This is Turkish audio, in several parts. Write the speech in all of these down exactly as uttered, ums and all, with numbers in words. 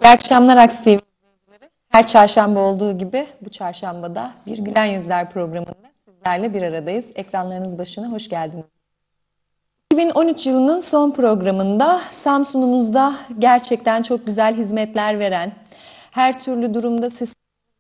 İyi akşamlar Aks T V izleyicileri. Her çarşamba olduğu gibi bu çarşambada bir Gülen Yüzler programında sizlerle bir aradayız. Ekranlarınız başına hoş geldiniz. iki bin on üç yılının son programında Samsun'umuzda gerçekten çok güzel hizmetler veren, her türlü durumda ses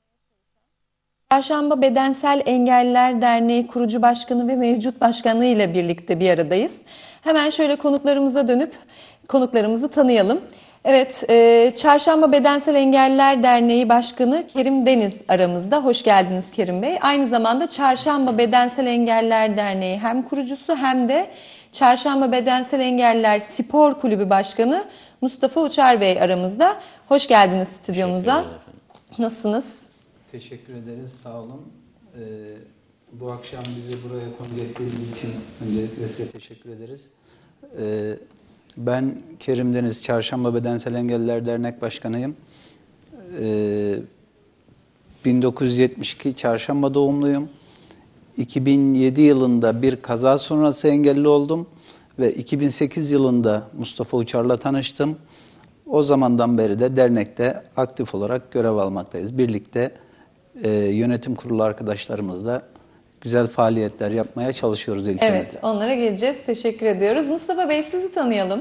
Çarşamba Bedensel Engelliler Derneği kurucu başkanı ve mevcut başkanı ile birlikte bir aradayız. Hemen şöyle konuklarımıza dönüp konuklarımızı tanıyalım. Evet, e, Çarşamba Bedensel Engelliler Derneği Başkanı Kerim Deniz aramızda. Hoş geldiniz Kerim Bey. Aynı zamanda Çarşamba Bedensel Engelliler Derneği hem kurucusu hem de Çarşamba Bedensel Engelliler Spor Kulübü Başkanı Mustafa Uçar Bey aramızda. Hoş geldiniz stüdyomuza. Nasılsınız? Teşekkür ederiz, sağ olun. Ee, bu akşam bizi buraya konuk ettiğiniz için öncelikle size teşekkür ederiz. Ee, ben Kerim Deniz, Çarşamba Bedensel Engelliler Dernek Başkanıyım. Ee, bin dokuz yüz yetmiş iki Çarşamba doğumluyum. iki bin yedi yılında bir kaza sonrası engelli oldum ve iki bin sekiz yılında Mustafa Uçar'la tanıştım. O zamandan beri de dernekte aktif olarak görev almaktayız. Birlikte e, yönetim kurulu arkadaşlarımızla güzel faaliyetler yapmaya çalışıyoruz ilçemizde. Evet, onlara geleceğiz. Teşekkür ediyoruz. Mustafa Bey, sizi tanıyalım.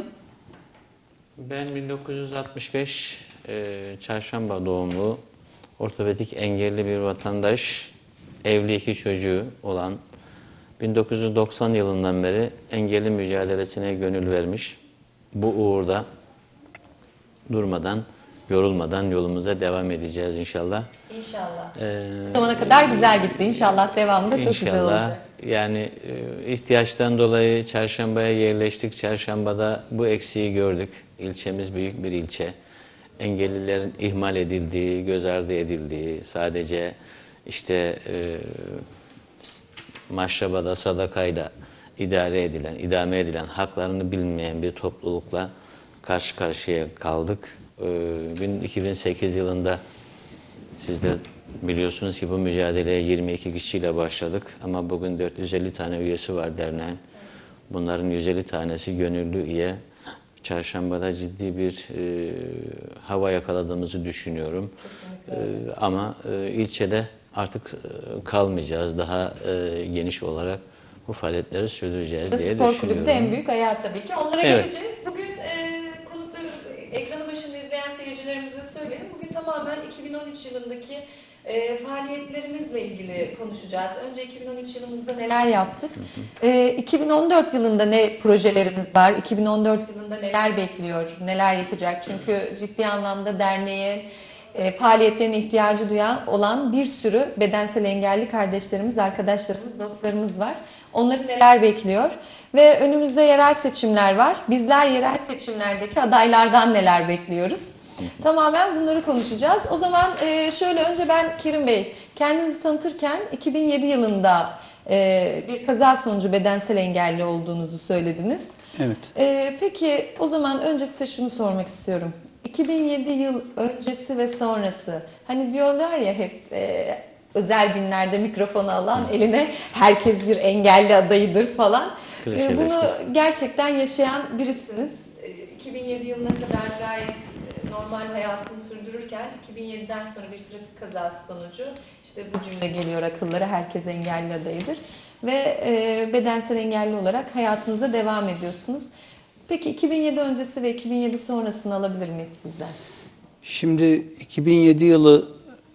Ben bin dokuz yüz altmış beş e, Çarşamba doğumlu, ortopedik engelli bir vatandaş, evli iki çocuğu olan, bin dokuz yüz doksan yılından beri engelli mücadelesine gönül vermiş. Bu uğurda durmadan, yorulmadan yolumuza devam edeceğiz inşallah. İnşallah. Ee, Bu zamana kadar güzel gitti. İnşallah devamı da çok İnşallah. güzel olacak. Yani e, ihtiyaçtan dolayı Çarşamba'ya yerleştik. Çarşamba'da bu eksiği gördük. İlçemiz büyük bir ilçe. Engellilerin ihmal edildiği, göz ardı edildiği, sadece işte e, maşrabada, sadakayla idare edilen, idame edilen, haklarını bilmeyen bir toplulukla karşı karşıya kaldık. Ee, iki bin sekiz yılında siz de biliyorsunuz ki bu mücadeleye yirmi iki kişiyle başladık ama bugün dört yüz elli tane üyesi var derneğin. Bunların yüz elli tanesi gönüllü üye. Çarşambada ciddi bir e, hava yakaladığımızı düşünüyorum. E, ama e, ilçede artık e, kalmayacağız. Daha e, geniş olarak bu faaliyetleri sürdüreceğiz diye düşünüyorum. Spor kulübü de en büyük ayağı tabii ki. Onlara Evet. geleceğiz. Bugün e, konukları ekranı başında izleyen seyircilerimize söyleyelim. Bugün tamamen iki bin on üç yılındaki e, faaliyetlerimizle ilgili konuşacağız. Önce iki bin on üç yılımızda neler yaptık? E, iki bin on dört yılında ne projelerimiz var? iki bin on dört yılında neler bekliyor? Neler yapacak? Çünkü ciddi anlamda derneğe E, faaliyetlerine ihtiyacı duyan olan bir sürü bedensel engelli kardeşlerimiz, arkadaşlarımız, dostlarımız var. Onları neler bekliyor? Ve önümüzde yerel seçimler var. Bizler yerel seçimlerdeki adaylardan neler bekliyoruz? Tamamen bunları konuşacağız. O zaman e, şöyle önce ben Kerim Bey, kendinizi tanıtırken iki bin yedi yılında e, bir kaza sonucu bedensel engelli olduğunuzu söylediniz. Evet. E, peki o zaman önce size şunu sormak istiyorum. iki bin yedi yıl öncesi ve sonrası, hani diyorlar ya hep e, özel günlerde mikrofonu alan eline herkes bir engelli adayıdır falan. E, bunu gerçekten yaşayan birisiniz. E, iki bin yedi yılına kadar gayet e, normal hayatını sürdürürken iki bin yediden sonra bir trafik kazası sonucu işte bu cümle geliyor akıllara, herkes engelli adayıdır. Ve e, bedensel engelli olarak hayatınıza devam ediyorsunuz. Peki iki bin yedi öncesi ve iki bin yedi sonrasını alabilir miyiz sizden? Şimdi iki bin yedi yılı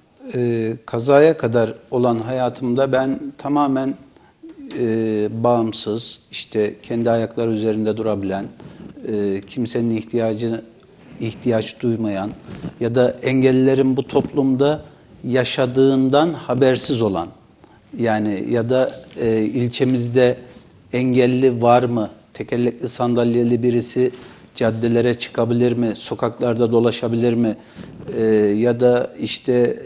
e, kazaya kadar olan hayatımda ben tamamen e, bağımsız, işte kendi ayakları üzerinde durabilen, e, kimsenin ihtiyacı ihtiyaç duymayan ya da engellilerin bu toplumda yaşadığından habersiz olan, yani ya da e, ilçemizde engelli var mı? Tekerlekli sandalyeli birisi caddelere çıkabilir mi? Sokaklarda dolaşabilir mi? Ee, ya da işte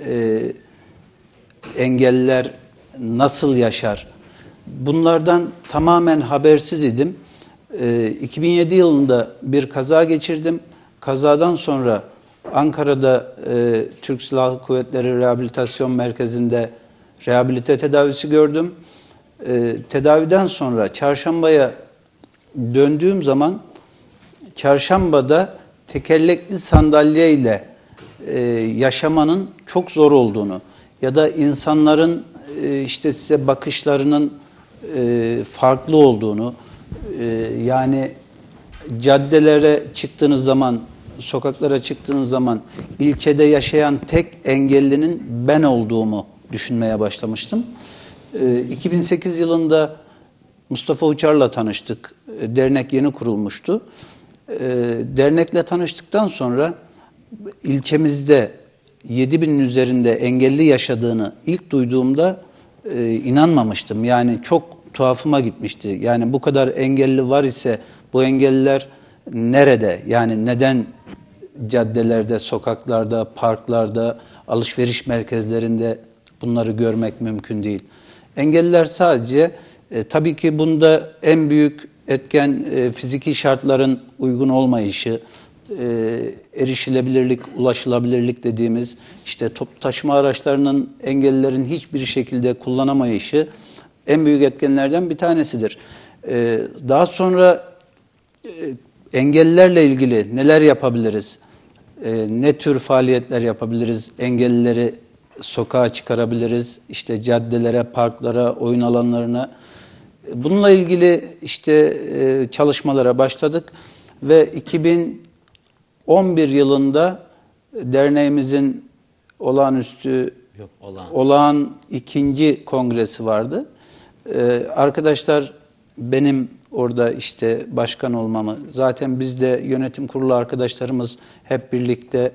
e, engelliler nasıl yaşar? Bunlardan tamamen habersiz idim. Ee, iki bin yedi yılında bir kaza geçirdim. Kazadan sonra Ankara'da e, Türk Silahlı Kuvvetleri Rehabilitasyon Merkezi'nde rehabilite tedavisi gördüm. E, tedaviden sonra Çarşamba'ya döndüğüm zaman Çarşamba'da tekerlekli sandalyeyle e, yaşamanın çok zor olduğunu ya da insanların e, işte size bakışlarının e, farklı olduğunu, e, yani caddelere çıktığınız zaman, sokaklara çıktığınız zaman ilçede yaşayan tek engellinin ben olduğumu düşünmeye başlamıştım. E, iki bin sekiz yılında Mustafa Uçar'la tanıştık. E, dernek yeni kurulmuştu. E, dernekle tanıştıktan sonra ilçemizde yedi binin üzerinde engelli yaşadığını ilk duyduğumda e, inanmamıştım. Yani çok tuhafıma gitmişti. Yani bu kadar engelli var ise bu engelliler nerede? Yani neden caddelerde, sokaklarda, parklarda, alışveriş merkezlerinde bunları görmek mümkün değil? Engelliler sadece, e, tabii ki bunda en büyük etken e, fiziki şartların uygun olmayışı, e, erişilebilirlik, ulaşılabilirlik dediğimiz işte toplu taşıma araçlarının engellilerin hiçbir şekilde kullanamayışı en büyük etkenlerden bir tanesidir. E, daha sonra e, engellilerle ilgili neler yapabiliriz? E, ne tür faaliyetler yapabiliriz? Engellileri sokağa çıkarabiliriz, işte caddelere, parklara, oyun alanlarına. Bununla ilgili işte e, çalışmalara başladık ve iki bin on bir yılında derneğimizin olağanüstü Yok, olağan. olağan ikinci kongresi vardı. E, arkadaşlar benim orada işte başkan olmamı, zaten biz de yönetim kurulu arkadaşlarımız hep birlikte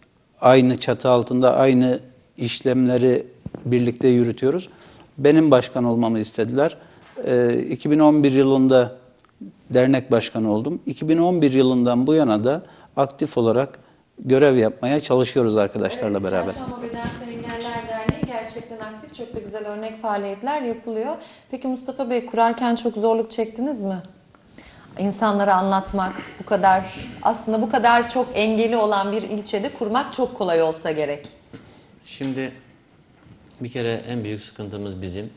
aynı çatı altında aynı işlemleri birlikte yürütüyoruz. Benim başkan olmamı istediler. Ee, iki bin on bir yılında dernek başkanı oldum. iki bin on bir yılından bu yana da aktif olarak görev yapmaya çalışıyoruz arkadaşlarla Evet, beraber. Çarşamba Bedensel Engeller Derneği gerçekten aktif. Çok da güzel örnek faaliyetler yapılıyor. Peki Mustafa Bey, kurarken çok zorluk çektiniz mi? İnsanlara anlatmak bu kadar, aslında bu kadar çok engeli olan bir ilçede kurmak çok kolay olsa gerek. Şimdi bir kere en büyük sıkıntımız bizim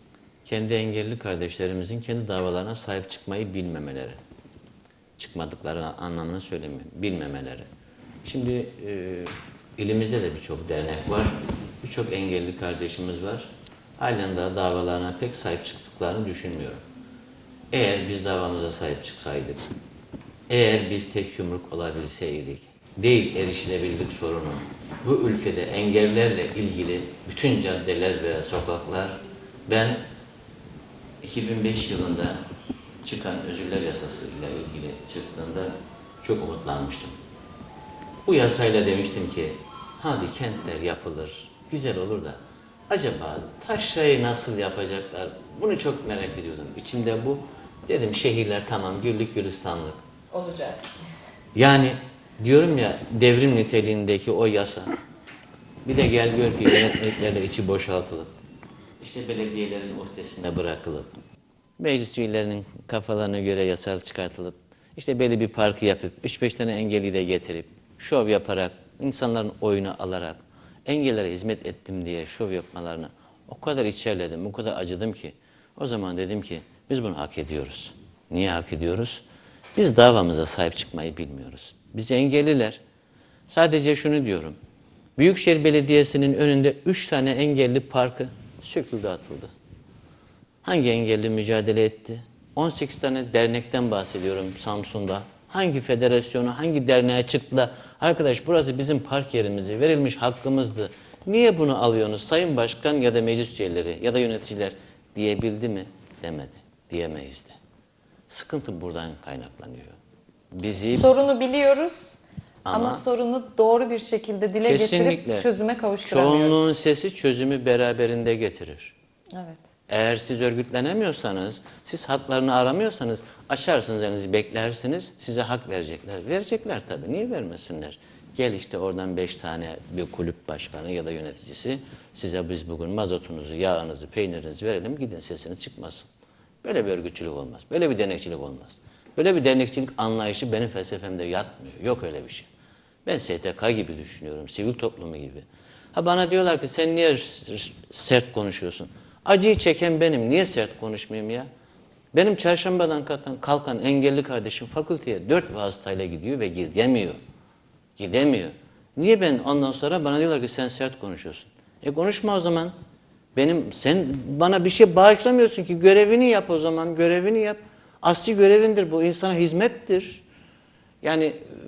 kendi engelli kardeşlerimizin kendi davalarına sahip çıkmayı bilmemeleri. Çıkmadıkları anlamını söylemiyorum. Bilmemeleri. Şimdi e, ilimizde de birçok dernek var. Birçok engelli kardeşimiz var. Halen daha davalarına pek sahip çıktıklarını düşünmüyorum. Eğer biz davamıza sahip çıksaydık, eğer biz tek yumruk olabilseydik, değil erişilebilirlik sorunu, bu ülkede engellerle ilgili bütün caddeler ve sokaklar, ben iki bin beş yılında çıkan özürler yasası ile ilgili çıktığında çok umutlanmıştım. Bu yasayla demiştim ki, hadi kentler yapılır, güzel olur da, acaba taşrayı nasıl yapacaklar? Bunu çok merak ediyordum. İçimde bu, dedim şehirler tamam, güllük gülistanlık. Olacak. Yani diyorum ya, devrim niteliğindeki o yasa, bir de gel gör ki yönetmeliklerle içi boşaltılıp, işte belediyelerin uhdesinde bırakılıp, meclis üyelerinin kafalarına göre yasal çıkartılıp, işte belli bir parkı yapıp, üç beş tane engelli de getirip, şov yaparak, insanların oyunu alarak, engellere hizmet ettim diye şov yapmalarını o kadar içerledim, o kadar acıdım ki, o zaman dedim ki, biz bunu hak ediyoruz. Niye hak ediyoruz? Biz davamıza sahip çıkmayı bilmiyoruz. Biz engelliler, sadece şunu diyorum, Büyükşehir Belediyesi'nin önünde üç tane engelli parkı söküldü, atıldı. Hangi engelli mücadele etti? on sekiz tane dernekten bahsediyorum Samsun'da. Hangi federasyonu, hangi derneğe çıktılar? Arkadaş burası bizim park yerimizi, verilmiş hakkımızdı. Niye bunu alıyorsunuz Sayın Başkan ya da meclis üyeleri ya da yöneticiler diyebildi mi? Demedi. Diyemeyiz de. Sıkıntı buradan kaynaklanıyor. Bizi Sorunu biliyoruz ama, Ama sorunu doğru bir şekilde dile kesinlikle getirip çözüme kavuşturamıyoruz. çoğunluğun sesi çözümü beraberinde getirir. Evet. Eğer siz örgütlenemiyorsanız, siz haklarını aramıyorsanız açarsınız elinizi, beklersiniz, size hak verecekler. Verecekler tabii, niye vermesinler? Gel işte oradan beş tane bir kulüp başkanı ya da yöneticisi size biz bugün mazotunuzu, yağınızı, peynirinizi verelim, gidin sesiniz çıkmasın. Böyle bir örgütçülük olmaz, böyle bir dernekçilik olmaz. Böyle bir dernekçilik anlayışı benim felsefemde yatmıyor, yok öyle bir şey. Ben S T K gibi düşünüyorum, sivil toplumu gibi. Ha bana diyorlar ki sen niye sert konuşuyorsun? Acıyı çeken benim. Niye sert konuşmayayım ya? Benim çarşambadan kalkan, kalkan engelli kardeşim fakülteye dört vasıtayla gidiyor ve gidemiyor. Gidemiyor. Niye ben ondan sonra bana diyorlar ki sen sert konuşuyorsun. E konuşma o zaman. Benim sen bana bir şey bağışlamıyorsun ki, görevini yap o zaman, görevini yap. Asli görevindir bu, insana hizmettir. Yani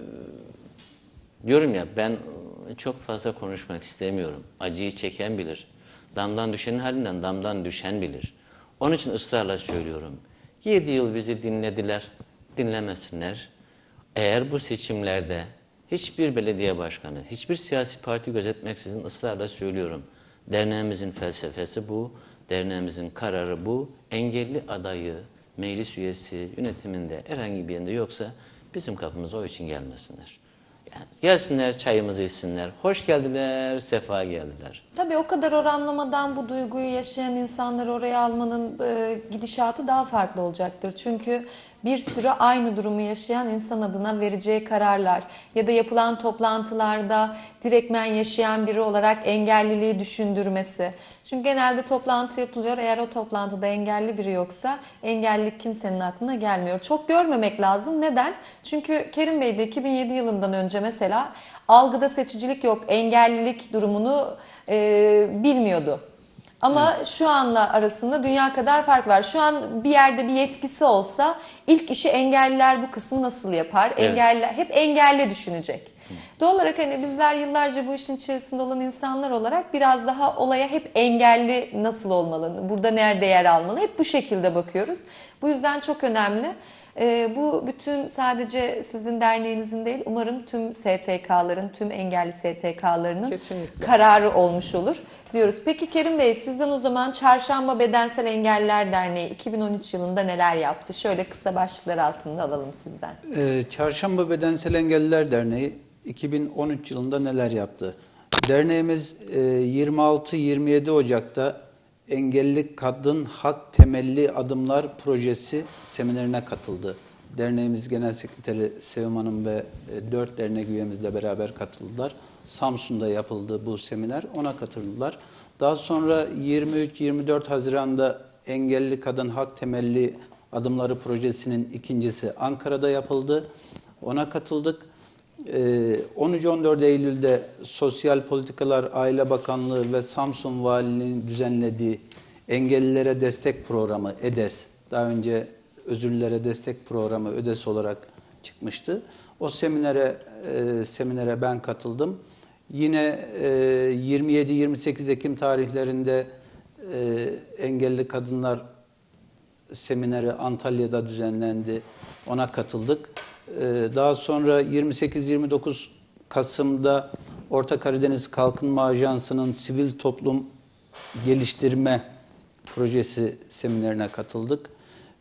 e, diyorum ya, ben çok fazla konuşmak istemiyorum. Acıyı çeken bilir. Damdan düşenin halinden damdan düşen bilir. Onun için ısrarla söylüyorum. Yedi yıl bizi dinlediler, dinlemesinler. Eğer bu seçimlerde hiçbir belediye başkanı, hiçbir siyasi parti gözetmeksizin ısrarla söylüyorum. Derneğimizin felsefesi bu, derneğimizin kararı bu. Engelli adayı, meclis üyesi, yönetiminde herhangi bir yerinde yoksa bizim kapımıza o için gelmesinler. Yani gelsinler, çayımızı içsinler. Hoş geldiler, sefa geldiler. Tabii o kadar oranlamadan bu duyguyu yaşayan insanları oraya almanın e, gidişatı daha farklı olacaktır. Çünkü bir sürü aynı durumu yaşayan insan adına vereceği kararlar ya da yapılan toplantılarda direktmen yaşayan biri olarak engelliliği düşündürmesi. Çünkü genelde toplantı yapılıyor. Eğer o toplantıda engelli biri yoksa engellilik kimsenin aklına gelmiyor. Çok görmemek lazım. Neden? Çünkü Kerim Bey de iki bin yedi yılından önce mesela algıda seçicilik yok, engellilik durumunu e, bilmiyordu. Ama evet, şu anla arasında dünya kadar fark var. Şu an bir yerde bir yetkisi olsa ilk işi engelliler bu kısmı nasıl yapar? Evet. Engelli, hep engelli düşünecek. Doğal olarak hani bizler yıllarca bu işin içerisinde olan insanlar olarak biraz daha olaya hep engelli nasıl olmalı, burada nerede yer almalı, hep bu şekilde bakıyoruz. Bu yüzden çok önemli. Ee, bu bütün sadece sizin derneğinizin değil, umarım tüm S T K'ların, tüm engelli S T K'larının kesinlikle kararı olmuş olur diyoruz. Peki Kerim Bey, sizden o zaman Çarşamba Bedensel Engelliler Derneği iki bin on üç yılında neler yaptı? Şöyle kısa başlıklar altında alalım sizden. Ee, Çarşamba Bedensel Engelliler Derneği iki bin on üç yılında neler yaptı? Derneğimiz yirmi altı yirmi yedi Ocak'ta Engelli Kadın Hak Temelli Adımlar Projesi seminerine katıldı. Derneğimiz Genel Sekreteri Sevim Hanım ve dört dernek üyemizle beraber katıldılar. Samsun'da yapıldı bu seminer, ona katıldılar. Daha sonra yirmi üç yirmi dört Haziran'da Engelli Kadın Hak Temelli Adımları Projesi'nin ikincisi Ankara'da yapıldı. Ona katıldık. on üç on dört Eylül'de Sosyal Politikalar Aile Bakanlığı ve Samsun Valiliği'nin düzenlediği Engellilere Destek Programı EDES, daha önce Özürlülere Destek Programı ÖDES olarak çıkmıştı. O seminere e, seminere ben katıldım. Yine e, yirmi yedi yirmi sekiz Ekim tarihlerinde e, engelli kadınlar semineri Antalya'da düzenlendi. Ona katıldık. Daha sonra yirmi sekiz yirmi dokuz Kasım'da Orta Karadeniz Kalkınma Ajansı'nın Sivil Toplum Geliştirme Projesi seminerine katıldık.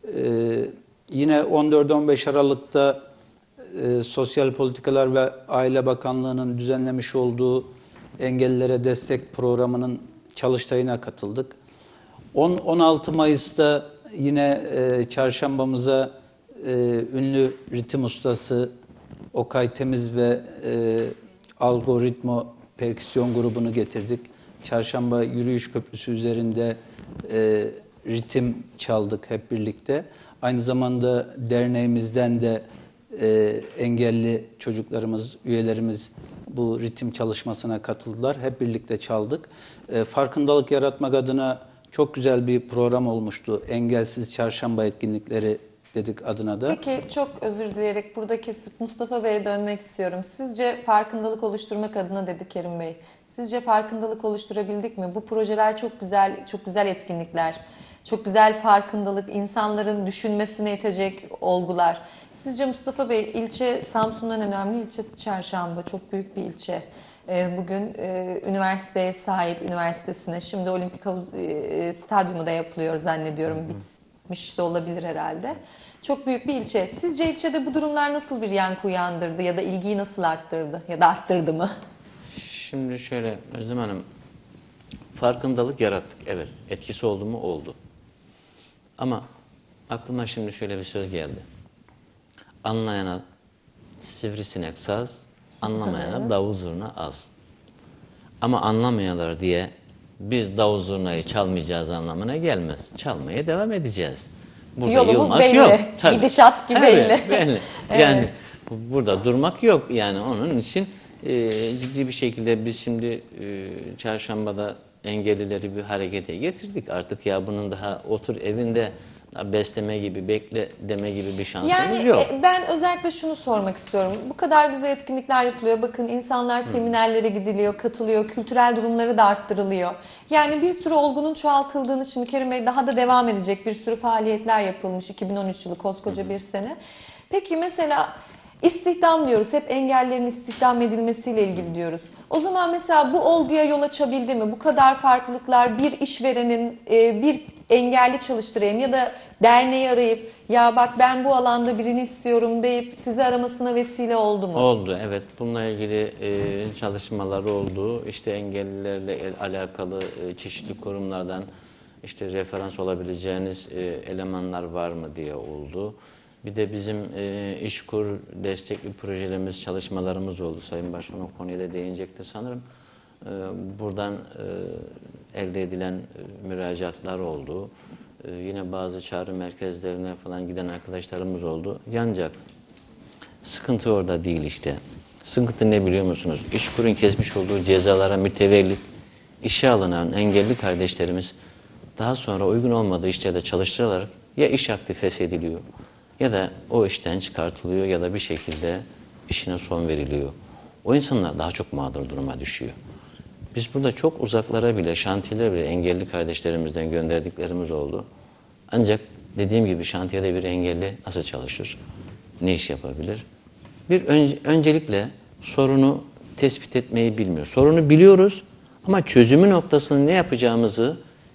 Yine on dört on beş Aralık'ta Sosyal Politikalar ve Aile Bakanlığı'nın düzenlemiş olduğu Engellilere Destek Programı'nın çalıştayına katıldık. on on altı Mayıs'ta yine çarşambamıza Ee, ünlü ritim ustası Okay Temiz ve e, Algoritmo Perküsyon grubunu getirdik. Çarşamba Yürüyüş Köprüsü üzerinde e, ritim çaldık hep birlikte. Aynı zamanda derneğimizden de e, engelli çocuklarımız, üyelerimiz bu ritim çalışmasına katıldılar. Hep birlikte çaldık. E, farkındalık yaratmak adına çok güzel bir program olmuştu. Engelsiz Çarşamba etkinlikleri dedik adına da. Peki çok özür dileyerek burada kesip Mustafa Bey'e dönmek istiyorum. Sizce farkındalık oluşturmak adına dedi Kerim Bey. Sizce farkındalık oluşturabildik mi? Bu projeler çok güzel, çok güzel etkinlikler. Çok güzel farkındalık, insanların düşünmesine itecek olgular. Sizce Mustafa Bey, ilçe Samsun'un en önemli ilçesi Çarşamba. Çok büyük bir ilçe. Bugün üniversiteye sahip, üniversitesine, şimdi olimpik havuz, stadyumu da yapılıyor zannediyorum. Bitmiş de olabilir herhalde. Çok büyük bir ilçe. Sizce ilçede bu durumlar nasıl bir yankı uyandırdı ya da ilgiyi nasıl arttırdı ya da arttırdı mı? Şimdi şöyle Özlem Hanım, farkındalık yarattık. Evet, etkisi oldu mu? Oldu. Ama aklıma şimdi şöyle bir söz geldi. Anlayana sivrisinek saz, anlamayana davul zurna az. Ama anlamayanlar diye biz davul zurnayı çalmayacağız anlamına gelmez. Çalmaya devam edeceğiz. Burada yolumuz belli. Yok. Tabii. Gidişat gibi belli. belli. Yani evet. Burada durmak yok. Yani onun için e, ciddi bir şekilde biz şimdi e, çarşambada engellileri bir harekete getirdik. Artık ya bunun daha otur evinde besleme gibi, bekle deme gibi bir şansımız Yani yok. e, ben özellikle şunu sormak istiyorum. Bu kadar güzel etkinlikler yapılıyor. Bakın insanlar seminerlere gidiliyor, katılıyor, kültürel durumları da arttırılıyor. Yani bir sürü olgunun çoğaltıldığını, şimdi Kerim Bey daha da devam edecek bir sürü faaliyetler yapılmış. iki bin on üç yılı koskoca bir sene. Peki mesela İstihdam diyoruz. Hep engellerin istihdam edilmesiyle ilgili diyoruz. O zaman mesela bu olguya yol açabildi mi? Bu kadar farklılıklar bir işverenin e, bir engelli çalıştırayım ya da derneği arayıp ya bak ben bu alanda birini istiyorum deyip sizi aramasına vesile oldu mu? Oldu, evet. Bununla ilgili e, çalışmalar oldu. İşte engellilerle el- alakalı e, çeşitli kurumlardan işte referans olabileceğiniz e, elemanlar var mı diye oldu. Bir de bizim e, İşkur destekli projelerimiz, çalışmalarımız oldu. Sayın Başkan o konuya da değinecekti sanırım. E, buradan e, elde edilen e, müracaatlar oldu. E, yine bazı çağrı merkezlerine falan giden arkadaşlarımız oldu. Ancak sıkıntı orada değil işte. Sıkıntı ne biliyor musunuz? İşkur'un kesmiş olduğu cezalara mütevellit işe alınan engelli kardeşlerimiz daha sonra uygun olmadığı işlerde çalıştırılarak ya iş akdi feshediliyor ya da o işten çıkartılıyor ya da bir şekilde işine son veriliyor. O insanlar daha çok mağdur duruma düşüyor. Biz burada çok uzaklara bile, şantiyelere bile engelli kardeşlerimizden gönderdiklerimiz oldu. Ancak dediğim gibi şantiyede bir engelli nasıl çalışır? Ne iş yapabilir? Bir önce, öncelikle sorunu tespit etmeyi bilmiyor. Sorunu biliyoruz ama çözümü noktasını ne yapacağımızı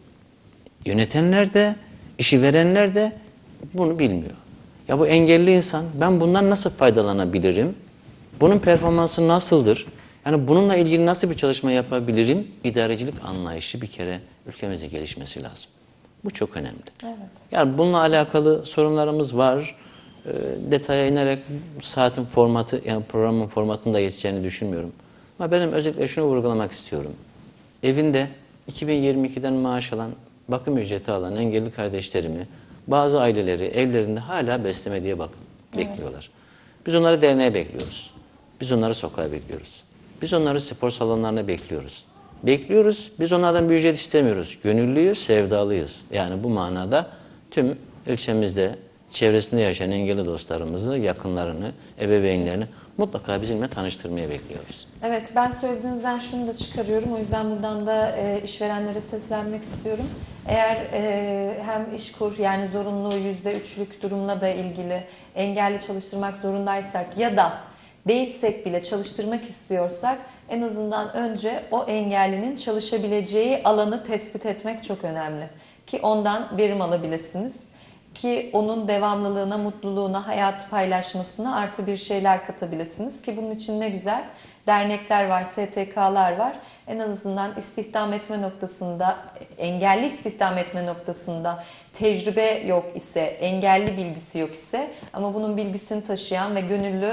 yönetenler de, işi verenler de bunu bilmiyor. Ya bu engelli insan, ben bundan nasıl faydalanabilirim? Bunun performansı nasıldır? Yani bununla ilgili nasıl bir çalışma yapabilirim? İdarecilik anlayışı bir kere ülkemizde gelişmesi lazım. Bu çok önemli. Evet. Yani bununla alakalı sorunlarımız var. E, detaya inerek saatin formatı, yani programın formatını da geçeceğini düşünmüyorum. Ama benim özellikle şunu vurgulamak istiyorum. Evinde iki bin yirmi ikiden maaş alan, bakım ücreti alan engelli kardeşlerimi bazı aileleri evlerinde hala besleme diye bak bekliyorlar. Biz onları derneğe bekliyoruz. Biz onları sokağa bekliyoruz. Biz onları spor salonlarına bekliyoruz. Bekliyoruz. Biz onlardan bir ücret istemiyoruz. Gönüllüyüz, sevdalıyız. Yani bu manada tüm ilçemizde, çevresinde yaşayan engelli dostlarımızı, yakınlarını, ebeveynlerini mutlaka bizimle tanıştırmaya bekliyoruz. Evet, ben söylediğinizden şunu da çıkarıyorum. O yüzden buradan da e, işverenlere seslenmek istiyorum. Eğer e, hem İşkur yani zorunlu yüzde üçlük durumla da ilgili engelli çalıştırmak zorundaysak ya da değilsek bile çalıştırmak istiyorsak en azından önce o engellinin çalışabileceği alanı tespit etmek çok önemli. Ki ondan verim alabilirsiniz. Ki onun devamlılığına, mutluluğuna, hayat paylaşmasına artı bir şeyler katabilirsiniz. Ki bunun için ne güzel dernekler var, S T K'lar var. En azından istihdam etme noktasında, engelli istihdam etme noktasında tecrübe yok ise, engelli bilgisi yok ise ama bunun bilgisini taşıyan ve gönüllü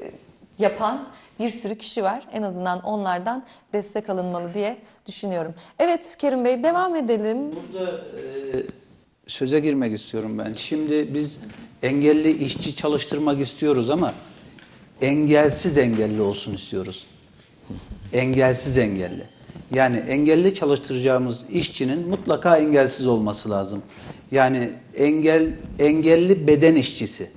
yapan bir sürü kişi var. En azından onlardan destek alınmalı diye düşünüyorum. Evet Kerim Bey, devam edelim. Burada e, söze girmek istiyorum ben. Şimdi biz engelli işçi çalıştırmak istiyoruz ama engelsiz engelli olsun istiyoruz. Engelsiz engelli. Yani engelli çalıştıracağımız işçinin mutlaka engelsiz olması lazım. Yani engel engelli beden işçisi.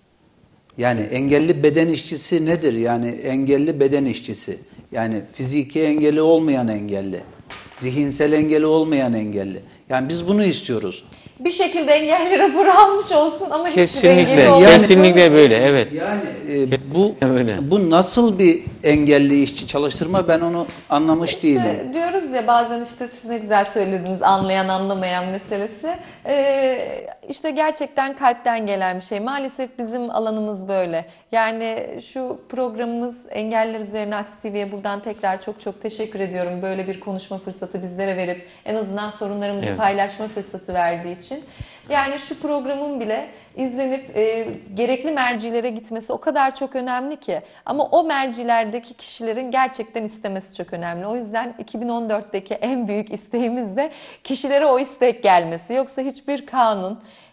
Yani engelli beden işçisi nedir? Yani engelli beden işçisi. Yani fiziki engeli olmayan engelli. Zihinsel engeli olmayan engelli. Yani biz bunu istiyoruz. Bir şekilde engelli raporu almış olsun ama hiçbir Kesinlikle, engeli olmasın. kesinlikle böyle, evet. Yani e, bu Öyle. bu nasıl bir engelli işçi çalıştırma ben onu anlamış İşte değilim. diyoruz ya bazen işte siz ne güzel söylediniz anlayan anlamayan meselesi. Ee, işte gerçekten kalpten gelen bir şey. Maalesef bizim alanımız böyle. Yani şu programımız engeller üzerine Aks T V'ye buradan tekrar çok çok teşekkür ediyorum. Böyle bir konuşma fırsatı bizlere verip en azından sorunlarımızı Evet. paylaşma fırsatı verdiği için. Yani şu programın bile izlenip e, gerekli mercilere gitmesi o kadar çok önemli ki. Ama o mercilerdeki kişilerin gerçekten istemesi çok önemli. O yüzden iki bin on dörtteki en büyük isteğimiz de kişilere o istek gelmesi. Yoksa hiçbir kanun,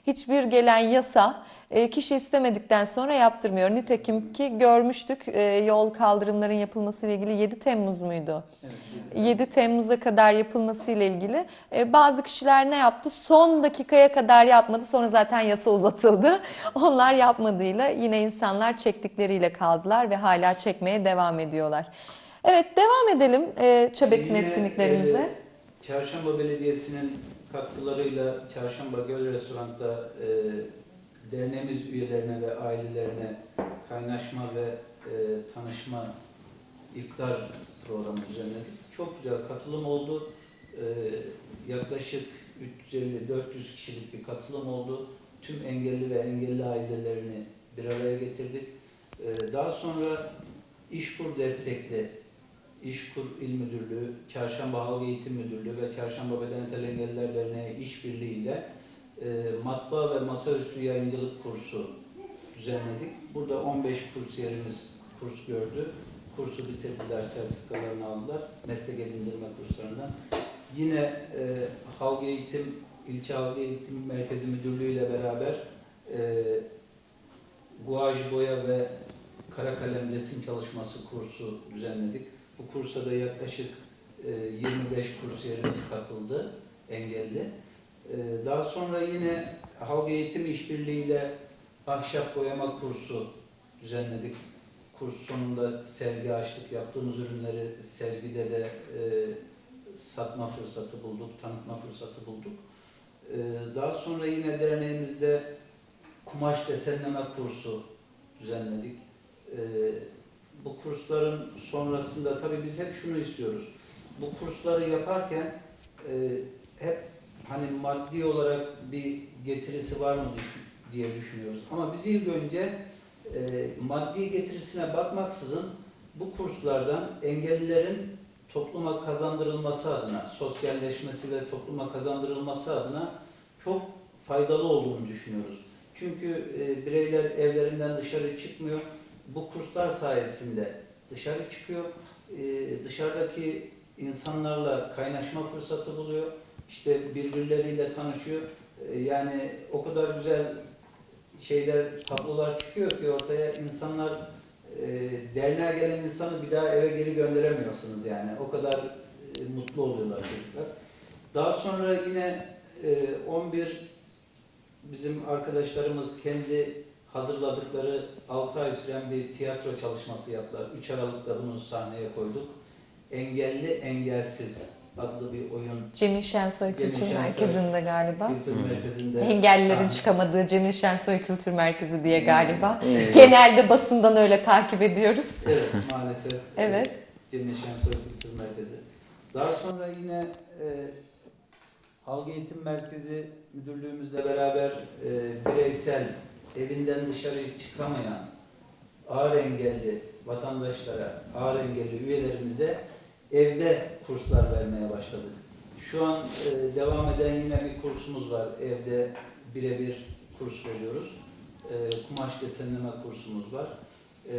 hiçbir gelen yasa e, kişi istemedikten sonra yaptırmıyor. Nitekim ki görmüştük e, yol kaldırımların yapılması ile ilgili yedi Temmuz muydu? Evet. yedi Temmuz'a kadar yapılması ile ilgili e, bazı kişiler ne yaptı? Son dakikaya kadar yapmadı. Sonra zaten yasa uzatıldı. Onlar yapmadığıyla yine insanlar çektikleriyle kaldılar ve hala çekmeye devam ediyorlar. Evet, devam edelim e, ÇEBET'in Yine, etkinliklerimize. e, Çarşamba Belediyesi'nin katkılarıyla Çarşamba Göl Restoran'da e, derneğimiz üyelerine ve ailelerine kaynaşma ve e, tanışma iftar programı düzenledik. Çok güzel katılım oldu. E, yaklaşık üç yüz elli dört yüz kişilik bir katılım oldu. Tüm engelli ve engelli ailelerini bir araya getirdik. E, daha sonra İşkur destekli İşkur İl Müdürlüğü, Çarşamba Halk Eğitim Müdürlüğü ve Çarşamba Bedensel Engelliler Derneği işbirliğiyle e, matbaa ve masaüstü yayıncılık kursu düzenledik. Burada on beş kursiyerimiz kurs gördü. Kursu bitirdiler, sertifikalarını aldılar. Meslek edindirme kurslarından. Yine e, Halk Eğitim, İlçe Halk Eğitim Merkezi Müdürlüğü ile beraber e, guaj boya ve kara kalem resim çalışması kursu düzenledik. Bu kursa da yaklaşık e, yirmi beş kursiyerimiz katıldı, engelli. E, daha sonra yine Halk Eğitim İşbirliği ile ahşap boyama kursu düzenledik. Kurs sonunda sergi açtık. Yaptığımız ürünleri sergide de e, satma fırsatı bulduk, tanıtma fırsatı bulduk. E, daha sonra yine derneğimizde kumaş desenleme kursu düzenledik. E, bu kursların sonrasında tabii biz hep şunu istiyoruz. Bu kursları yaparken e, hep hani maddi olarak bir getirisi var mı diye düşünüyoruz. Ama biz ilk önce e, maddi getirisine bakmaksızın bu kurslardan engellilerin topluma kazandırılması adına, sosyalleşmesi ve topluma kazandırılması adına çok faydalı olduğunu düşünüyoruz. Çünkü e, bireyler evlerinden dışarı çıkmıyor. Bu kurslar sayesinde dışarı çıkıyor. E, dışarıdaki insanlarla kaynaşma fırsatı buluyor. İşte birbirleriyle tanışıyor. E, yani o kadar güzel şeyler, tablolar çıkıyor ki ortaya insanlar e, derneğe gelen insanı bir daha eve geri gönderemiyorsunuz yani. O kadar e, mutlu oluyorlar çocuklar. Daha sonra yine e, on bir bizim arkadaşlarımız kendi hazırladıkları altı ay süren bir tiyatro çalışması yaptılar. üç Aralık'ta bunu sahneye koyduk. Engelli Engelsiz adlı bir oyun. Cemil Şensoy Cemil Kültür Şensoy Merkezi'nde galiba. Kültür Merkezi'nde. Engellilerin sahne. çıkamadığı Cemil Şensoy Kültür Merkezi diye galiba. Genelde basından öyle takip ediyoruz. Evet, maalesef. Evet. Cemil Şensoy Kültür Merkezi. Daha sonra yine e, Halk Eğitim Merkezi Müdürlüğümüzle beraber e, bireysel, evinden dışarı çıkamayan, ağır engelli vatandaşlara, ağır engelli üyelerimize evde kurslar vermeye başladık. Şu an e, devam eden yine bir kursumuz var. Evde birebir kurs veriyoruz. E, kumaş desenleme kursumuz var. E,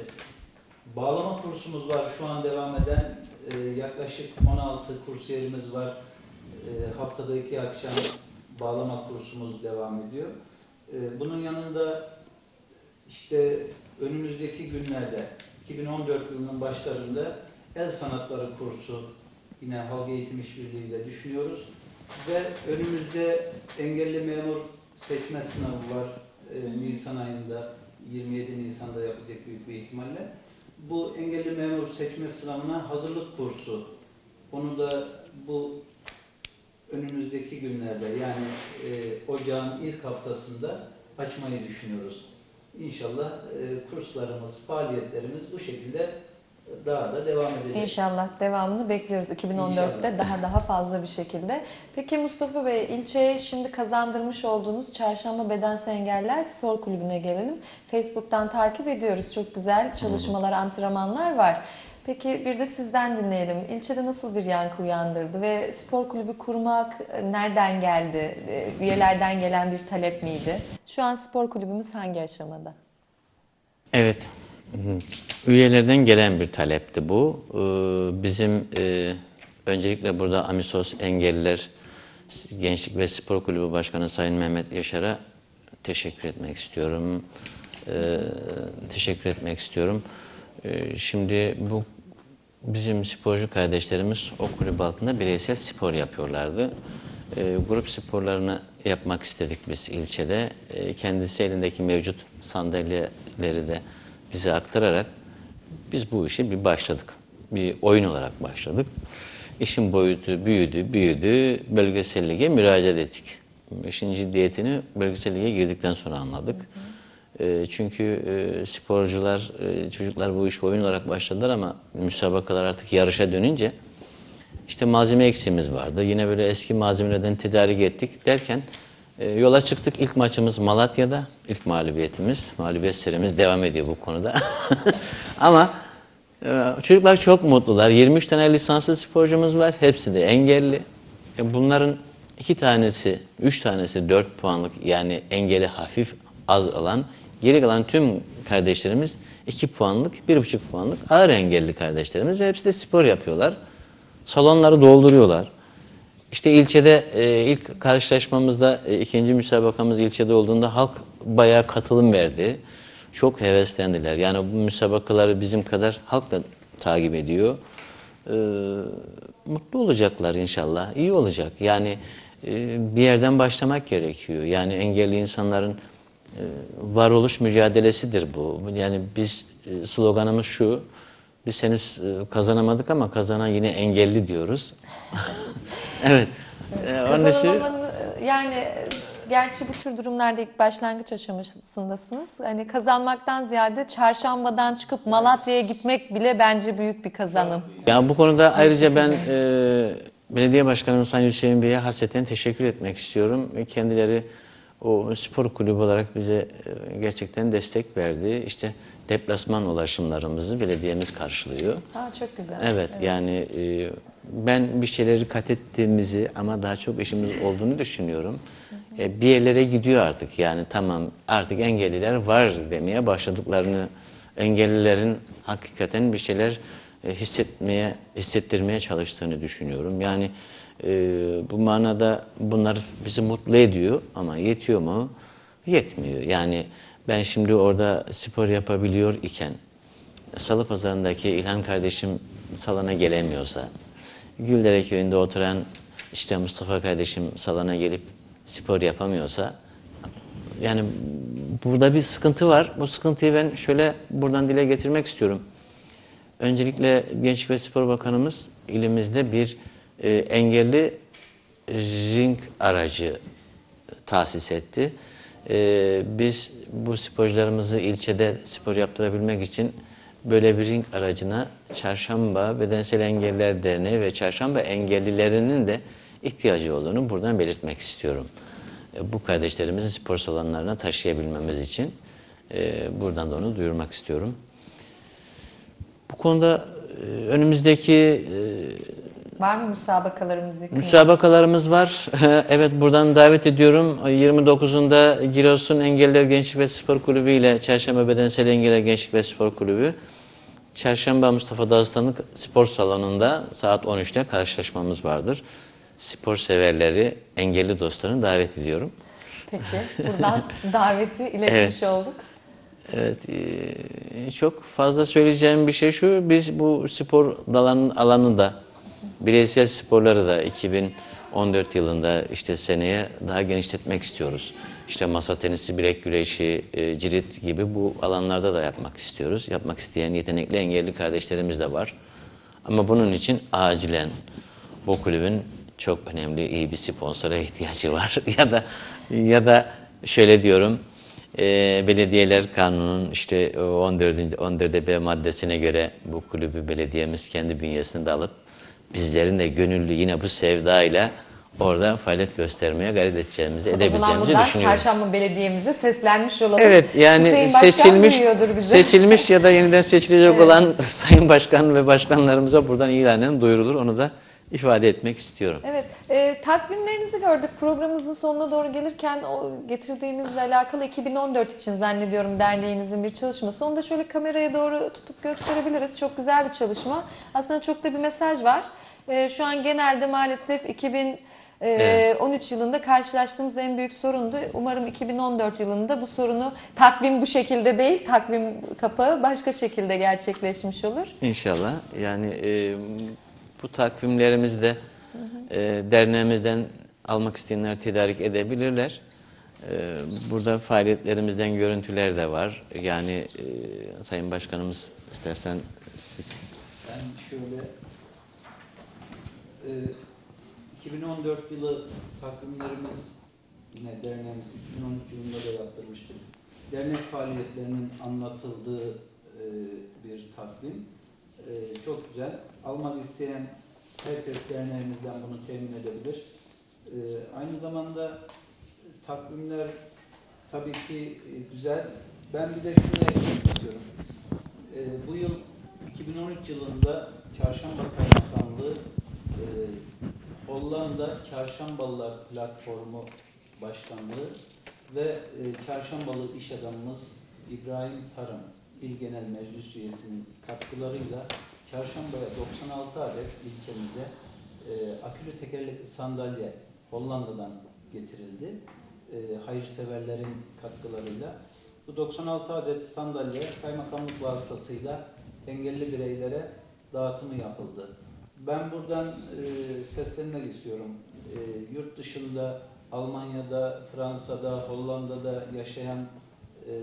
bağlama kursumuz var. Şu an devam eden e, yaklaşık on altı kursiyerimiz var. E, haftada iki akşam bağlama kursumuz devam ediyor. E, bunun yanında işte önümüzdeki günlerde iki bin on dört yılının başlarında el sanatları kursu yine Halk Eğitim İşbirliği ile düşünüyoruz. Ve önümüzde engelli memur seçme sınavı var. E, Nisan ayında, yirmi yedi Nisan'da yapacak büyük bir ihtimalle. Bu engelli memur seçme sınavına hazırlık kursu. Onu da bu önümüzdeki günlerde yani e, ocağın ilk haftasında açmayı düşünüyoruz. İnşallah e, kurslarımız, faaliyetlerimiz bu şekilde daha da devam edecek. İnşallah devamını bekliyoruz iki bin on dörtte İnşallah. daha daha fazla bir şekilde. Peki Mustafa Bey, ilçeye şimdi kazandırmış olduğunuz Çarşamba Bedensel Engelliler Spor Kulübü'ne gelelim. Facebook'tan takip ediyoruz. Çok güzel çalışmalar, antrenmanlar var. Peki bir de sizden dinleyelim. İlçede nasıl bir yankı uyandırdı ve spor kulübü kurmak nereden geldi? Üyelerden gelen bir talep miydi? Şu an spor kulübümüz hangi aşamada? Evet, üyelerden gelen bir talepti bu. Ee, Bizim e, öncelikle burada Amisos Engelliler Gençlik ve Spor Kulübü Başkanı Sayın Mehmet Yaşar'a teşekkür etmek istiyorum. Ee, teşekkür etmek istiyorum. Ee, şimdi bu bizim sporcu kardeşlerimiz o kulüp altında bireysel spor yapıyorlardı. Ee, grup sporlarını yapmak istedik biz ilçede. Ee, kendisi elindeki mevcut sandalyeleri de bize aktararak biz bu işe bir başladık. Bir oyun olarak başladık. İşin boyutu büyüdü, büyüdü. Bölgesel lige müracaat ettik. İşin ciddiyetini bölgesel lige girdikten sonra anladık. E, çünkü e, sporcular, e, çocuklar bu işe oyun olarak başladılar ama müsabakalar artık yarışa dönünce işte malzeme eksiğimiz vardı. Yine böyle eski malzemelerden tedarik ettik derken e, yola çıktık. İlk maçımız Malatya'da. İlk mağlubiyetimiz. Mağlubiyet serimiz devam ediyor bu konuda. Ama çocuklar çok mutlular. yirmi üç tane lisanslı sporcumuz var. Hepsi de engelli. Bunların iki tanesi, üç tanesi dört puanlık yani engeli hafif az olan. Geri kalan tüm kardeşlerimiz iki puanlık, bir buçuk puanlık ağır engelli kardeşlerimiz ve hepsi de spor yapıyorlar. Salonları dolduruyorlar. İşte ilçede e, ilk karşılaşmamızda, e, ikinci müsabakamız ilçede olduğunda halk bayağı katılım verdi. Çok heveslendiler. Yani bu müsabakaları bizim kadar halk da takip ediyor. Ee, mutlu olacaklar inşallah. İyi olacak. Yani e, bir yerden başlamak gerekiyor. Yani engelli insanların e, varoluş mücadelesidir bu. Yani biz e, sloganımız şu. Biz henüz e, kazanamadık ama kazanan yine engelli diyoruz. Evet. Ee, onun için- Kazanamamanın, yani gerçi bu tür durumlarda ilk başlangıç aşamasındasınız. Hani kazanmaktan ziyade çarşambadan çıkıp Malatya'ya gitmek bile bence büyük bir kazanım. Ya bu konuda ayrıca ben e, Belediye Başkanımız Sayın Hüseyin Bey'e hasreten teşekkür etmek istiyorum. Kendileri o spor kulübü olarak bize e, gerçekten destek verdi. İşte deplasman ulaşımlarımızı belediyemiz karşılıyor. Ha, çok güzel. Evet, evet. Yani e, ben bir şeyleri kat ettiğimizi ama daha çok işimiz olduğunu düşünüyorum. E, bir yerlere gidiyor artık. Yani tamam artık engelliler var demeye başladıklarını, engellilerin hakikaten bir şeyler e, hissetmeye, hissettirmeye çalıştığını düşünüyorum. Yani e, bu manada bunlar bizi mutlu ediyor ama yetiyor mu? Yetmiyor. Yani ben şimdi orada spor yapabiliyor iken Salıpazarı'ndaki İlhan kardeşim salona gelemiyorsa, Güldere köyünde oturan işte Mustafa kardeşim salona gelip spor yapamıyorsa, yani burada bir sıkıntı var. Bu sıkıntıyı ben şöyle buradan dile getirmek istiyorum. Öncelikle Gençlik ve Spor Bakanımız ilimizde bir e, engelli ring aracı tahsis etti. E, biz bu sporcularımızı ilçede spor yaptırabilmek için böyle bir ring aracına Çarşamba Bedensel Engelliler Derneği ve Çarşamba engellilerinin de ihtiyacı olduğunu buradan belirtmek istiyorum. E, bu kardeşlerimizi spor salonlarına taşıyabilmemiz için e, buradan da onu duyurmak istiyorum. Bu konuda e, önümüzdeki e, Var mı müsabakalarımız yakında? müsabakalarımız var. Evet, buradan davet ediyorum. yirmi dokuzunda Giresun Engelliler Gençlik ve Spor Kulübü ile Çarşamba Bedensel Engelliler Gençlik ve Spor Kulübü, Çarşamba Mustafa Dağıstanlık Spor Salonu'nda saat on üçte karşılaşmamız vardır. Spor severleri, engelli dostlarını davet ediyorum. Peki, buradan daveti iletmiş Evet. olduk. Evet, e, çok fazla söyleyeceğim bir şey şu, biz bu spor dalanın alanında bireysel sporları da iki bin on dört yılında işte seneye daha genişletmek istiyoruz. İşte masa tenisi, bilek güreşi, e, cirit gibi bu alanlarda da yapmak istiyoruz. Yapmak isteyen yetenekli engelli kardeşlerimiz de var. Ama bunun için acilen bu kulübün çok önemli iyi bir sponsora ihtiyacı var. ya da ya da şöyle diyorum, e, Belediyeler Kanunu'nun işte on dördüncü on dörtte B maddesine göre bu kulübü belediyemiz kendi bünyesinde alıp bizlerin de gönüllü yine bu sevdayla orada faaliyet göstermeye gayret edeceğimizi, O zaman edebileceğimizi buradan düşünüyorum. Çarşamba Belediye'mize seslenmiş olalım. Evet, yani Hüseyin Başkan seçilmiş duyuyordur bizi. seçilmiş ya da yeniden seçilecek Evet. olan Sayın Başkan ve başkanlarımıza buradan ilanen duyurulur. Onu da ifade etmek istiyorum. Evet, e, takvimlerinizi gördük. Programımızın sonuna doğru gelirken o getirdiğinizle alakalı iki bin on dört için zannediyorum derneğinizin bir çalışması. Onu da şöyle kameraya doğru tutup gösterebiliriz. Çok güzel bir çalışma. Aslında çok da bir mesaj var. E, şu an genelde maalesef iki bin Ee, Evet. on üç yılında karşılaştığımız en büyük sorundu. Umarım iki bin on dört yılında bu sorunu, takvim bu şekilde değil, takvim kapağı başka şekilde gerçekleşmiş olur. İnşallah. Yani e, bu takvimlerimizi de e, derneğimizden almak isteyenler tedarik edebilirler. E, burada faaliyetlerimizden görüntüler de var. Yani e, Sayın Başkanımız, istersen siz. Ben şöyle e, iki bin on dört yılı takvimlerimiz, yine derneğimiz iki bin on üç yılında da yaptırmıştık. Dernek faaliyetlerinin anlatıldığı e, bir takvim. E, çok güzel. Almak isteyen herkes derneğimizden bunu temin edebilir. E, aynı zamanda takvimler tabii ki e, güzel. Ben bir de şunu eklemek istiyorum. E, bu yıl iki bin on üç yılında Çarşamba Kaymakamlığı e, Hollanda Çarşambalılar Platformu Başkanlığı ve e, Çarşambalı iş adamımız İbrahim Tarım İl Genel Meclis Üyesi'nin katkılarıyla Çarşamba'ya doksan altı adet ilçemizde e, akülü tekerlekli sandalye Hollanda'dan getirildi. E, hayırseverlerin katkılarıyla. Bu doksan altı adet sandalye kaymakamlık vasıtasıyla engelli bireylere dağıtımı yapıldı. Ben buradan e, seslenmek istiyorum. E, yurt dışında, Almanya'da, Fransa'da, Hollanda'da yaşayan e,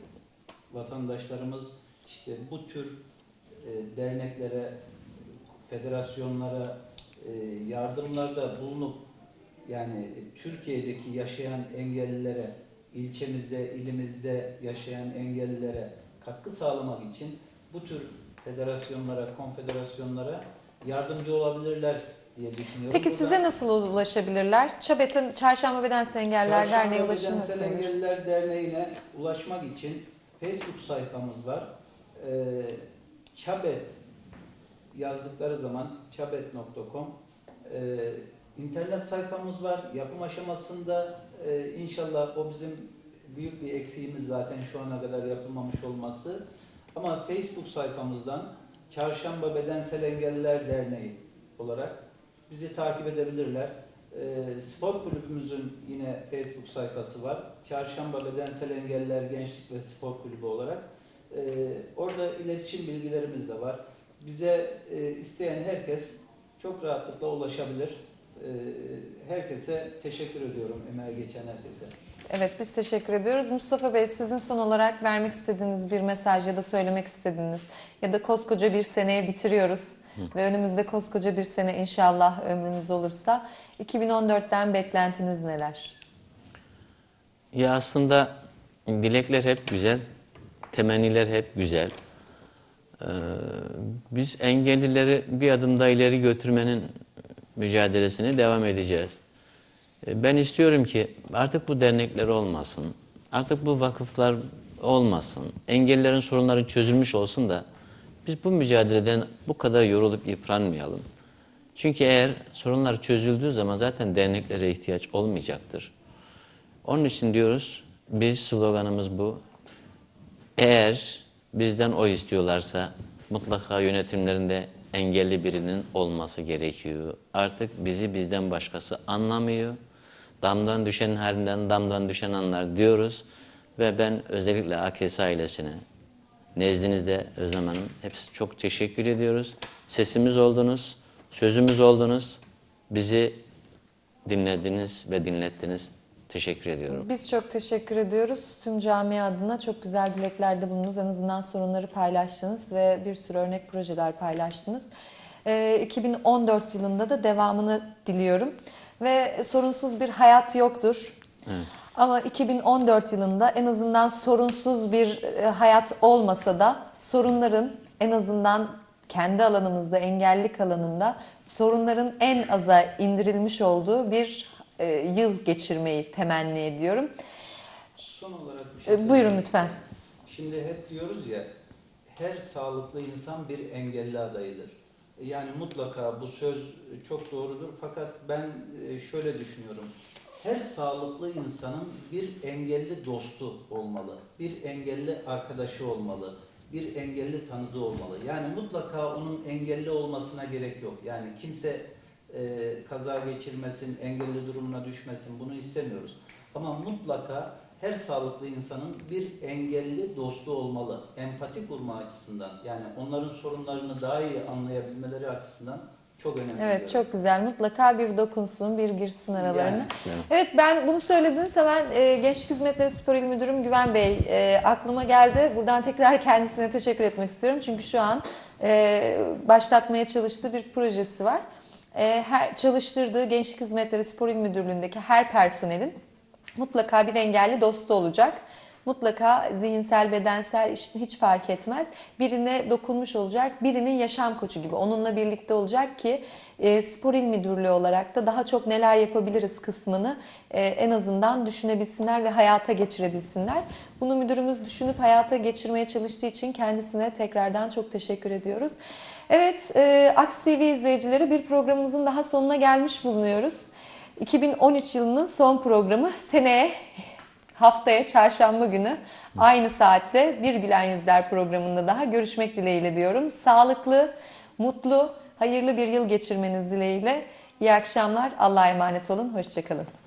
vatandaşlarımız işte bu tür e, derneklere, federasyonlara e, yardımlarda bulunup yani Türkiye'deki yaşayan engellilere, ilçemizde, ilimizde yaşayan engellilere katkı sağlamak için bu tür federasyonlara, konfederasyonlara yardımcı olabilirler diye düşünüyorum. Peki Burada, size nasıl ulaşabilirler? ÇABET'in Çarşamba Bedensel Engelliler Çarşamba Derneği ulaşım Bedensel nasıl olur? Engelliler Derneği'ne ulaşmak için Facebook sayfamız var. Ee, ÇABET yazdıkları zaman çabet nokta com ee, internet sayfamız var. Yapım aşamasında e, inşallah o bizim büyük bir eksiğimiz zaten şu ana kadar yapılmamış olması. Ama Facebook sayfamızdan Çarşamba Bedensel Engelliler Derneği olarak bizi takip edebilirler. E, spor kulübümüzün yine Facebook sayfası var. Çarşamba Bedensel Engelliler Gençlik ve Spor Kulübü olarak. E, orada iletişim bilgilerimiz de var. Bize e, isteyen herkes çok rahatlıkla ulaşabilir. E, herkese teşekkür ediyorum, emeğe geçen herkese. Evet, biz teşekkür ediyoruz. Mustafa Bey, sizin son olarak vermek istediğiniz bir mesaj ya da söylemek istediğiniz ya da koskoca bir seneye bitiriyoruz Hı. ve önümüzde koskoca bir sene inşallah ömrümüz olursa iki bin on dörtten beklentiniz neler? Ya aslında dilekler hep güzel, temenniler hep güzel. Ee, biz engellileri bir adım daha ileri götürmenin mücadelesine devam edeceğiz. Ben istiyorum ki artık bu dernekler olmasın, artık bu vakıflar olmasın, engellilerin sorunları çözülmüş olsun da biz bu mücadeleden bu kadar yorulup yıpranmayalım. Çünkü eğer sorunlar çözüldüğü zaman zaten derneklere ihtiyaç olmayacaktır. Onun için diyoruz, biz sloganımız bu. Eğer bizden o istiyorlarsa mutlaka yönetimlerinde engelli birinin olması gerekiyor. Artık bizi bizden başkası anlamıyor. Damdan düşen halinden damdan düşen anlar diyoruz. Ve ben özellikle A K S ailesine, nezdinizde Özlem Hanım, hepsi çok teşekkür ediyoruz. Sesimiz oldunuz, sözümüz oldunuz. Bizi dinlediniz ve dinlettiniz. Teşekkür ediyorum. Biz çok teşekkür ediyoruz. Tüm camia adına çok güzel dileklerde bulundunuz. En azından sorunları paylaştınız ve bir sürü örnek projeler paylaştınız. Ee, iki bin on dört yılında da devamını diliyorum. Ve sorunsuz bir hayat yoktur. Evet. Ama iki bin on dört yılında en azından sorunsuz bir hayat olmasa da sorunların en azından kendi alanımızda, engellilik alanında sorunların en aza indirilmiş olduğu bir e, yıl geçirmeyi temenni ediyorum. Son olarak bir şey E, buyurun lütfen. Şimdi hep diyoruz ya, her sağlıklı insan bir engelli adayıdır. Yani mutlaka bu söz çok doğrudur. Fakat ben şöyle düşünüyorum. Her sağlıklı insanın bir engelli dostu olmalı. Bir engelli arkadaşı olmalı. Bir engelli tanıdığı olmalı. Yani mutlaka onun engelli olmasına gerek yok. Yani kimse e, kaza geçirmesin, engelli durumuna düşmesin, bunu istemiyoruz. Ama mutlaka her sağlıklı insanın bir engelli dostu olmalı. Empati kurma açısından, yani onların sorunlarını daha iyi anlayabilmeleri açısından çok önemli. Evet, diyorum. çok güzel. Mutlaka bir dokunsun, bir girsin aralarına. Yani, evet. Evet, ben bunu söylediğiniz hemen e, Gençlik Hizmetleri Spor İl Müdürüm Güven Bey e, aklıma geldi. Buradan tekrar kendisine teşekkür etmek istiyorum. Çünkü şu an e, başlatmaya çalıştığı bir projesi var. E, her çalıştırdığı Gençlik Hizmetleri Spor İl Müdürlüğü'ndeki her personelin mutlaka bir engelli dostu olacak. Mutlaka zihinsel, bedensel işte hiç fark etmez. Birine dokunmuş olacak, birinin yaşam koçu gibi onunla birlikte olacak ki e, spor il müdürlüğü olarak da daha çok neler yapabiliriz kısmını e, en azından düşünebilsinler ve hayata geçirebilsinler. Bunu müdürümüz düşünüp hayata geçirmeye çalıştığı için kendisine tekrardan çok teşekkür ediyoruz. Evet, e, Aks T V izleyicileri, bir programımızın daha sonuna gelmiş bulunuyoruz. iki bin on üç yılının son programı, seneye haftaya çarşamba günü aynı saatte Bir Gülen Yüzler programında daha görüşmek dileğiyle diyorum. Sağlıklı, mutlu, hayırlı bir yıl geçirmeniz dileğiyle. İyi akşamlar, Allah'a emanet olun, hoşça kalın.